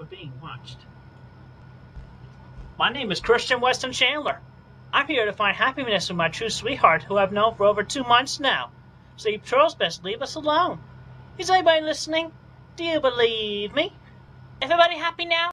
we're being watched. My name is Christian Weston Chandler. I'm here to find happiness with my true sweetheart, who I've known for over 2 months now. So you trolls best leave us alone. Is anybody listening? Do you believe me? Everybody happy now?